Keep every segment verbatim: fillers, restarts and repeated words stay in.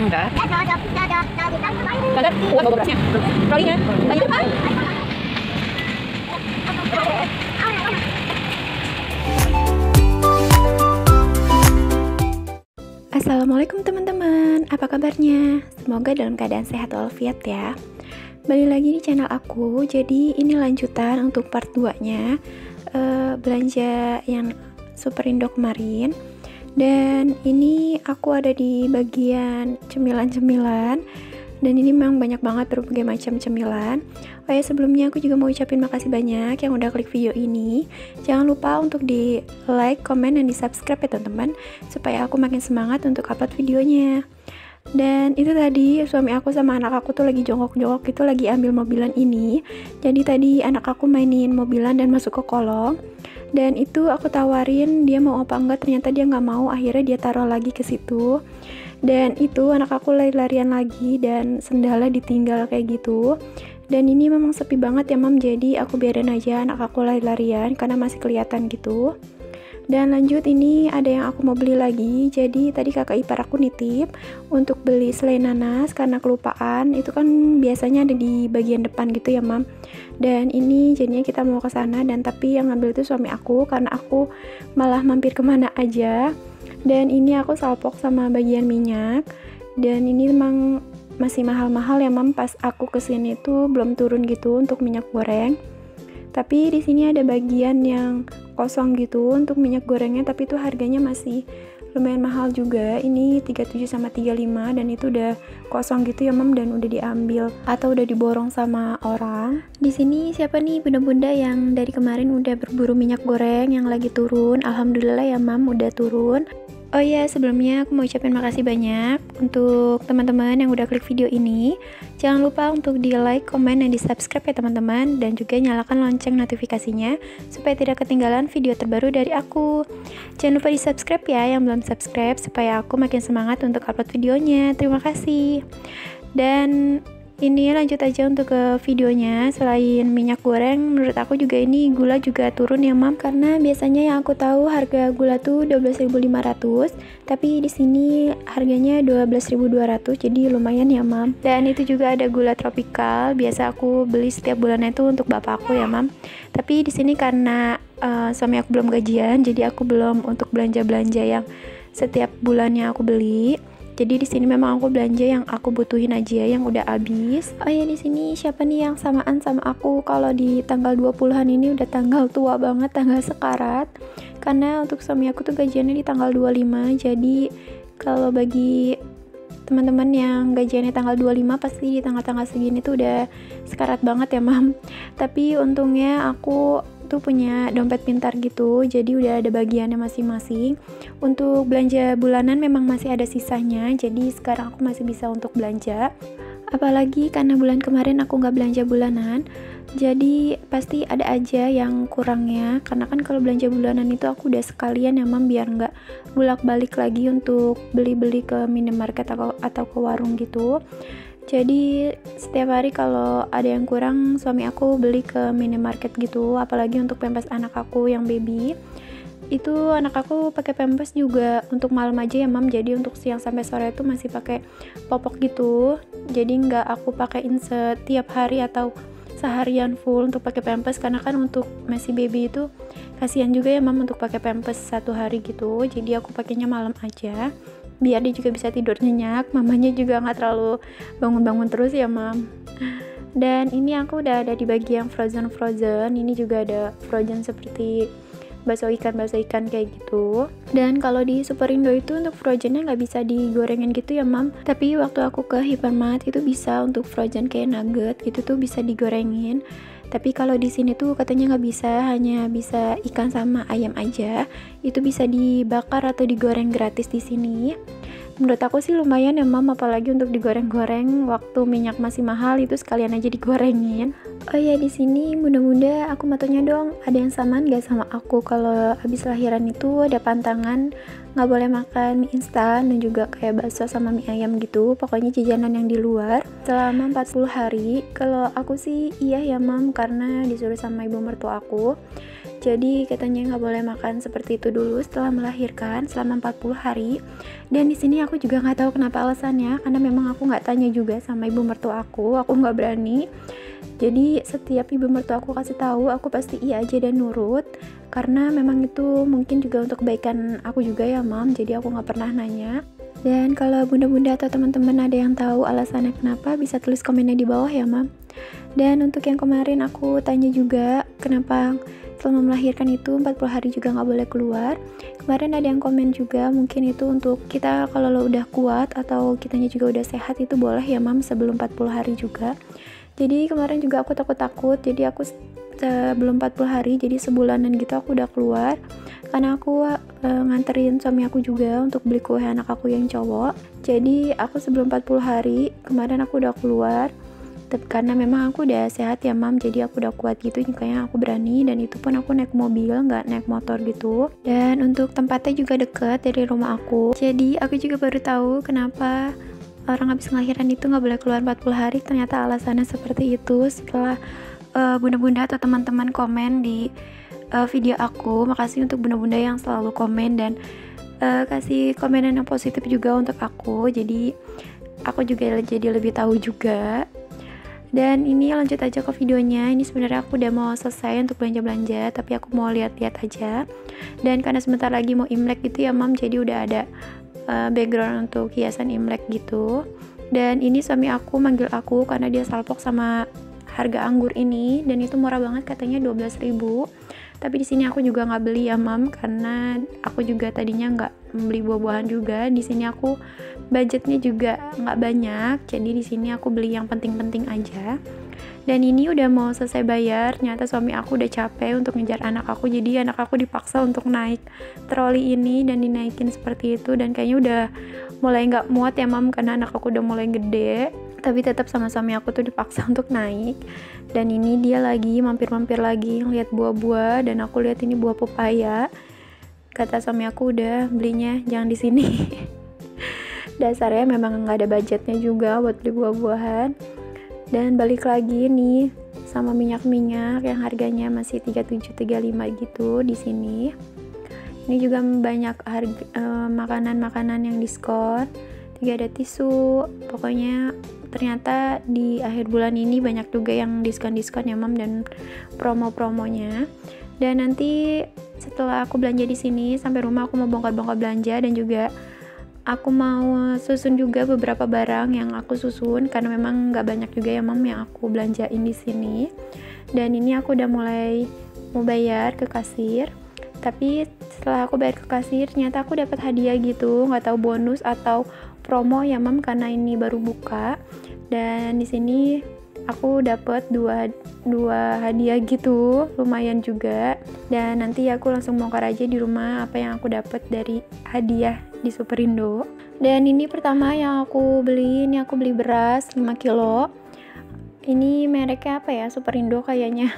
Enggak. Kagak kuat bawa berasnya. Trolinya. Tadi depan. Assalamualaikum teman-teman, apa kabarnya? Semoga dalam keadaan sehat walafiat ya. Balik lagi di channel aku. Jadi ini lanjutan untuk part dua nya uh, belanja yang Superindo kemarin. Dan ini aku ada di bagian cemilan-cemilan. Dan ini memang banyak banget berbagai macam cemilan. Oh ya, sebelumnya aku juga mau ucapin makasih banyak yang udah klik video ini. Jangan lupa untuk di like, comment, dan di subscribe ya teman-teman, supaya aku makin semangat untuk upload videonya. Dan itu tadi suami aku sama anak aku tuh lagi jongkok-jongkok gitu, lagi ambil mobilan ini. Jadi tadi anak aku mainin mobilan dan masuk ke kolong. Dan itu aku tawarin dia mau apa enggak, ternyata dia nggak mau. Akhirnya dia taruh lagi ke situ. Dan itu anak aku lari-larian lagi dan sendalnya ditinggal kayak gitu. Dan ini memang sepi banget ya mam, jadi aku biarin aja anak aku lari-larian karena masih kelihatan gitu. Dan lanjut, ini ada yang aku mau beli lagi. Jadi tadi kakak ipar aku nitip untuk beli selai nanas karena kelupaan. Itu kan biasanya ada di bagian depan gitu ya mam. Dan ini jadinya kita mau ke sana, dan tapi yang ngambil itu suami aku karena aku malah mampir kemana aja. Dan ini aku salpok sama bagian minyak. Dan ini memang masih mahal-mahal ya mam, pas aku kesini tuh belum turun gitu untuk minyak goreng. Tapi di sini ada bagian yang kosong gitu untuk minyak gorengnya, tapi itu harganya masih lumayan mahal juga. Ini tiga puluh tujuh sama tiga puluh lima, dan itu udah kosong gitu ya mam, dan udah diambil atau udah diborong sama orang. Di sini siapa nih bunda-bunda yang dari kemarin udah berburu minyak goreng yang lagi turun? Alhamdulillah ya mam, udah turun. Oh iya, sebelumnya aku mau ucapin makasih banyak untuk teman-teman yang udah klik video ini. Jangan lupa untuk di like, komen, dan di subscribe ya teman-teman. Dan juga nyalakan lonceng notifikasinya supaya tidak ketinggalan video terbaru dari aku. Jangan lupa di subscribe ya yang belum subscribe, supaya aku makin semangat untuk upload videonya. Terima kasih. Dan ini lanjut aja untuk ke videonya. Selain minyak goreng, menurut aku juga ini gula juga turun ya mam, karena biasanya yang aku tahu harga gula tuh dua belas ribu lima ratus, tapi di sini harganya dua belas ribu dua ratus, jadi lumayan ya mam. Dan itu juga ada gula tropikal, biasa aku beli setiap bulannya itu untuk bapak aku ya mam. Tapi di sini karena uh, suami aku belum gajian, jadi aku belum untuk belanja-belanja yang setiap bulannya aku beli. Jadi di sini memang aku belanja yang aku butuhin aja, yang udah habis. Oh ya, di sini siapa nih yang samaan sama aku kalau di tanggal dua puluhan ini udah tanggal tua banget, tanggal sekarat. Karena untuk suami aku tuh gajiannya di tanggal dua puluh lima. Jadi kalau bagi teman-teman yang gajiannya tanggal dua puluh lima, pasti di tanggal-tanggal segini tuh udah sekarat banget ya mam. Tapi untungnya aku tuh punya dompet pintar gitu, jadi udah ada bagiannya masing-masing. Untuk belanja bulanan memang masih ada sisanya, jadi sekarang aku masih bisa untuk belanja. Apalagi karena bulan kemarin aku nggak belanja bulanan, jadi pasti ada aja yang kurangnya. Karena kan kalau belanja bulanan itu aku udah sekalian ya mam, biar nggak bolak-balik lagi untuk beli-beli ke minimarket atau, atau ke warung gitu. Jadi setiap hari kalau ada yang kurang, suami aku beli ke minimarket gitu. Apalagi untuk pampers anak aku yang baby. Itu anak aku pakai pampers juga untuk malam aja ya mam. Jadi untuk siang sampai sore itu masih pakai popok gitu. Jadi nggak aku pakaiin setiap hari atau seharian full untuk pakai pampers, karena kan untuk masih baby itu kasihan juga ya mam untuk pakai pampers satu hari gitu. Jadi aku pakainya malam aja, biar dia juga bisa tidur nyenyak, mamanya juga nggak terlalu bangun-bangun terus ya mam. Dan ini aku udah ada di bagian frozen-frozen. Ini juga ada frozen seperti bakso ikan, bakso ikan kayak gitu. Dan kalau di Superindo itu untuk frozennya nggak bisa digorengin gitu ya mam. Tapi waktu aku ke Hypermart itu bisa untuk frozen kayak nugget gitu tuh bisa digorengin. Tapi kalau di sini tuh katanya nggak bisa, hanya bisa ikan sama ayam aja. Itu bisa dibakar atau digoreng gratis di sini. Menurut aku sih lumayan ya mam, apalagi untuk digoreng-goreng waktu minyak masih mahal, itu sekalian aja digorengin. Oh ya, di sini bunda-bunda aku mau tanya dong, ada yang samaan gak sama aku kalau habis lahiran itu ada pantangan nggak boleh makan mie instan dan juga kayak bakso sama mie ayam gitu, pokoknya jajanan yang di luar selama empat puluh hari. Kalau aku sih iya ya mam, karena disuruh sama ibu mertua aku. Jadi katanya nggak boleh makan seperti itu dulu setelah melahirkan selama empat puluh hari. Dan di sini aku juga nggak tahu kenapa alasannya, karena memang aku nggak tanya juga sama ibu mertua aku, aku nggak berani. Jadi setiap ibu mertua aku kasih tahu, aku pasti iya aja dan nurut, karena memang itu mungkin juga untuk kebaikan aku juga ya mam. Jadi aku nggak pernah nanya. Dan kalau bunda-bunda atau teman-teman ada yang tahu alasannya kenapa, bisa tulis komennya di bawah ya mam. Dan untuk yang kemarin aku tanya juga kenapa selama melahirkan itu empat puluh hari juga nggak boleh keluar. Kemarin ada yang komen juga, mungkin itu untuk kita kalau lo udah kuat atau kitanya juga udah sehat itu boleh ya mam sebelum empat puluh hari juga. Jadi kemarin juga aku takut-takut, jadi aku sebelum empat puluh hari, jadi sebulanan gitu aku udah keluar, karena aku e, nganterin suami aku juga untuk beli kue anak aku yang cowok. Jadi aku sebelum empat puluh hari kemarin aku udah keluar, karena memang aku udah sehat ya mam, jadi aku udah kuat gitu, kayaknya aku berani. Dan itu pun aku naik mobil, nggak naik motor gitu. Dan untuk tempatnya juga deket dari rumah aku, jadi aku juga baru tahu kenapa orang habis ngelahiran itu nggak boleh keluar empat puluh hari. Ternyata alasannya seperti itu. Setelah uh, bunda-bunda atau teman-teman komen di uh, video aku, makasih untuk bunda-bunda yang selalu komen dan uh, kasih komenan yang positif juga untuk aku. Jadi aku juga jadi lebih tahu juga. Dan ini lanjut aja ke videonya. Ini sebenarnya aku udah mau selesai untuk belanja-belanja, tapi aku mau lihat-lihat aja. Dan karena sebentar lagi mau Imlek gitu ya mam, jadi udah ada uh, background untuk hiasan Imlek gitu. Dan ini suami aku manggil aku karena dia salpok sama harga anggur ini, dan itu murah banget, katanya dua belas ribu. Tapi di sini aku juga nggak beli ya mam, karena aku juga tadinya nggak beli buah-buahan juga. Di sini aku budgetnya juga nggak banyak, jadi di sini aku beli yang penting-penting aja. Dan ini udah mau selesai bayar, ternyata suami aku udah capek untuk ngejar anak aku, jadi anak aku dipaksa untuk naik troli ini dan dinaikin seperti itu. Dan kayaknya udah mulai nggak muat ya mam, karena anak aku udah mulai gede, tapi tetap sama suami aku tuh dipaksa untuk naik. Dan ini dia lagi mampir-mampir lagi ngeliat buah-buah, dan aku lihat ini buah pepaya. Kata suami aku udah belinya jangan di sini. Dasarnya memang nggak ada budgetnya juga buat beli buah-buahan. Dan balik lagi nih sama minyak-minyak yang harganya masih tiga puluh tujuh tiga puluh lima gitu di sini. Ini juga banyak harga eh, makanan-makanan yang diskon. Juga ada tisu. Pokoknya ternyata di akhir bulan ini banyak juga yang diskon-diskon ya mam, dan promo-promonya. Dan nanti setelah aku belanja di sini sampai rumah, aku mau bongkar-bongkar belanja, dan juga aku mau susun juga beberapa barang yang aku susun, karena memang nggak banyak juga ya mam yang aku belanjain di sini. Dan ini aku udah mulai mau bayar ke kasir, tapi setelah aku bayar ke kasir ternyata aku dapat hadiah gitu, nggak tahu bonus atau promo ya mam, karena ini baru buka. Dan di sini aku dapat dua dua hadiah gitu, lumayan juga. Dan nanti aku langsung bongkar aja di rumah apa yang aku dapat dari hadiah di Superindo. Dan ini pertama yang aku beli, ini aku beli beras lima kilo. Ini mereknya apa ya, Superindo kayaknya.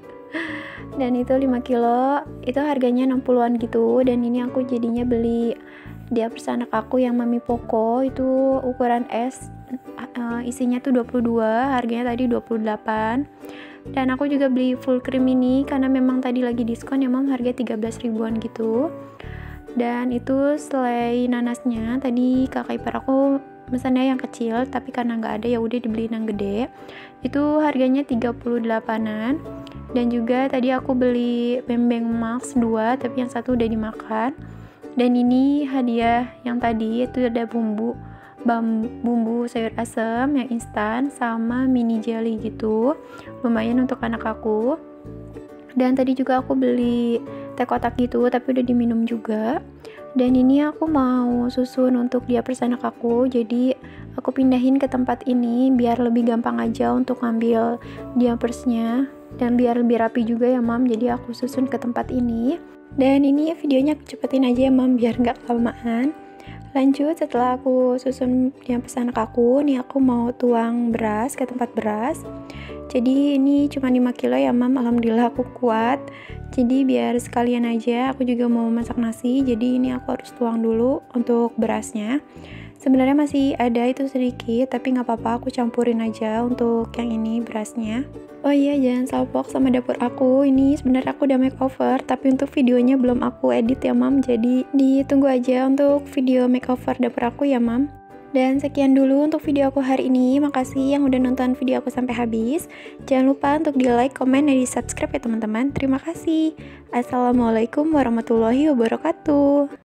Dan itu lima kilo, itu harganya enam puluhan gitu. Dan ini aku jadinya beli dia anak aku yang Mami Poco, itu ukuran es, uh, isinya tuh dua puluh dua, harganya tadi dua puluh delapan. Dan aku juga beli full cream ini karena memang tadi lagi diskon ya mam, harga tiga belas ribuan gitu. Dan itu selai nanasnya, tadi kakak ipar aku mesennya yang kecil, tapi karena nggak ada ya udah dibeliin yang gede. Itu harganya tiga puluh delapanan. Dan juga tadi aku beli bembeng max dua, tapi yang satu udah dimakan. Dan ini hadiah yang tadi itu ada bumbu bam, bumbu sayur asam yang instan sama mini jelly gitu, lumayan untuk anak aku. Dan tadi juga aku beli teh kotak gitu, tapi udah diminum juga. Dan ini aku mau susun untuk diapers anak aku, jadi aku pindahin ke tempat ini biar lebih gampang aja untuk ngambil diapersnya, dan biar lebih rapi juga ya mam, jadi aku susun ke tempat ini. Dan ini videonya aku cepetin aja ya mam, biar nggak kelamaan. Lanjut, setelah aku susun diapers anak aku, nih aku mau tuang beras ke tempat beras. Jadi ini cuma lima kilo ya mam, alhamdulillah aku kuat. Jadi biar sekalian aja, aku juga mau masak nasi, jadi ini aku harus tuang dulu untuk berasnya. Sebenarnya masih ada itu sedikit, tapi nggak apa-apa, aku campurin aja untuk yang ini berasnya. Oh iya, jangan salpok sama dapur aku. Ini sebenarnya aku udah makeover, tapi untuk videonya belum aku edit ya, Mam. Jadi ditunggu aja untuk video makeover dapur aku ya, Mam. Dan sekian dulu untuk video aku hari ini. Makasih yang udah nonton video aku sampai habis. Jangan lupa untuk di like, komen, dan di subscribe ya teman-teman. Terima kasih. Assalamualaikum warahmatullahi wabarakatuh.